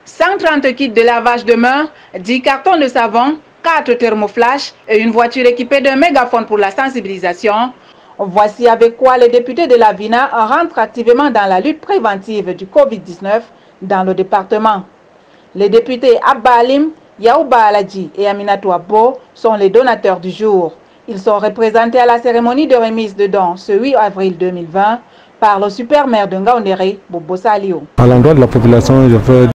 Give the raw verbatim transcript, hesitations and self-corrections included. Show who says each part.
Speaker 1: cent trente kits de lavage de mains, dix cartons de savon, quatre thermoflash et une voiture équipée d'un mégaphone pour la sensibilisation. Voici avec quoi les députés de la Vina rentrent activement dans la lutte préventive du Covid dix-neuf dans le département. Les députés Abba Alim, Yaouba Aladji et Aminatou Abbo sont les donateurs du jour. Ils sont représentés à la cérémonie de remise de dons ce huit avril deux mille vingt par le super maire de Ngaoundéré, Bobo Saliou.
Speaker 2: À l'endroit de la population, je veux